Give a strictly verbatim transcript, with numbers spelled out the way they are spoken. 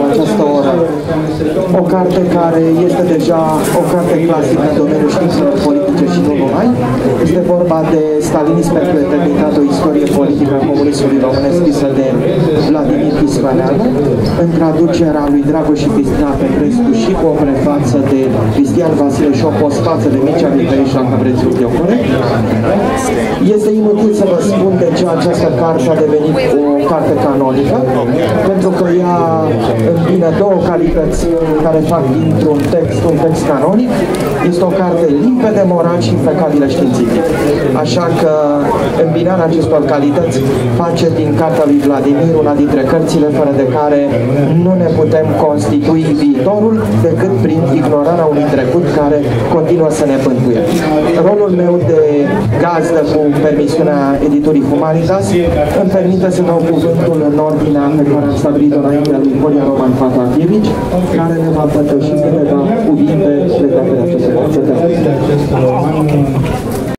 această oră o carte care este deja o carte clasică în domeniul științelor politice și nu numai. Este vorba de Stalinism pentru eternitate, o istorie politică a comunismului românesc, scrisă de Vladimir Piscăleanu, în traducerea lui Dragoș și Cristina Petrescu și cu o prefață de Cristian Vasile și o postfață de Mircea Mihai și la Cabrețiu Teocore. Este inutil să vă spun de ce această carte a devenit o carte canonică, pentru că ea îmbină două calități care fac dintr-un text un text canonic. Este o carte limpede, moral și impecabilă științific. Așa că îmbinarea acestor calități face din cartea lui Vladimir una dintre cărțile fără de care nu ne putem constitui viitorul decât prin ignorarea unui trecut care continuă să ne bântuie. Rolul meu de gazdă, cu permisiunea editurii Humanitas, îmi permite să dau cuvântul în ordinea pe care am stabilit-o înaintea lui Horia Roman Fatachievici, care ne va pătăși câteva cuvinte legate de această carte.